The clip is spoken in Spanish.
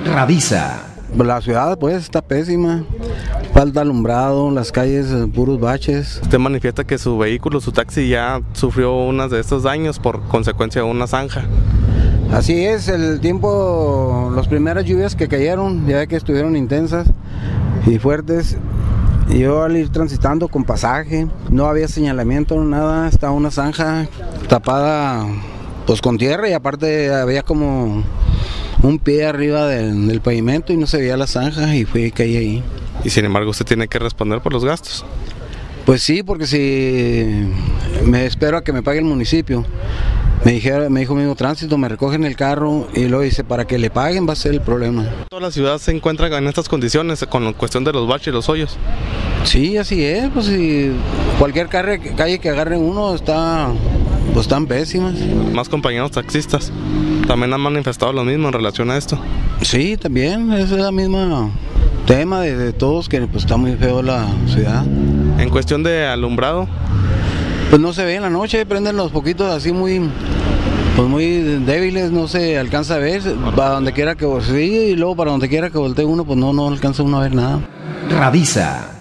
Radisa. La ciudad pues está pésima, falta alumbrado, las calles puros baches. Usted manifiesta que su vehículo, su taxi, ya sufrió unos de estos daños por consecuencia de una zanja. Así es, el tiempo, las primeras lluvias que cayeron, ya que estuvieron intensas y fuertes, yo al ir transitando con pasaje, no había señalamiento, nada, estaba una zanja tapada pues con tierra y aparte había como un pie arriba del pavimento y no se veía la zanja y fui y caí ahí. Y sin embargo usted tiene que responder por los gastos. Pues sí, porque si me espero a que me pague el municipio. Me dijo mismo tránsito, me recogen el carro y luego dice para que le paguen va a ser el problema. Toda la ciudad se encuentra en estas condiciones con la cuestión de los baches y los hoyos. Sí, así es, pues si cualquier calle que agarre uno pues están pésimas. Más compañeros taxistas también han manifestado lo mismo en relación a esto. Sí, también, es la misma tema de todos, que pues está muy feo la ciudad. En cuestión de alumbrado, pues no se ve en la noche, prenden los poquitos así muy débiles, no se alcanza a ver, para donde quiera que sí, y luego para donde quiera que voltee uno, pues no alcanza uno a ver nada. Radisa.